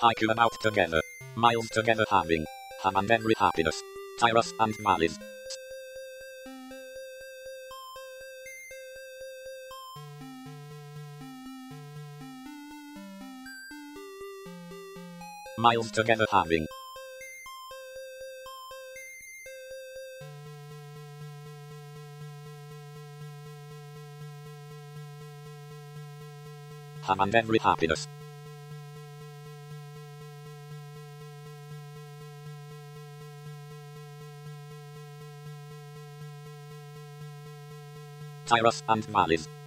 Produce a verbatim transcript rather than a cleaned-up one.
Haiku about together. Miles together having. Ham and every happiness. Tyrus and valleys. Miles together having. Ham and every happiness. Tyrus and valleys.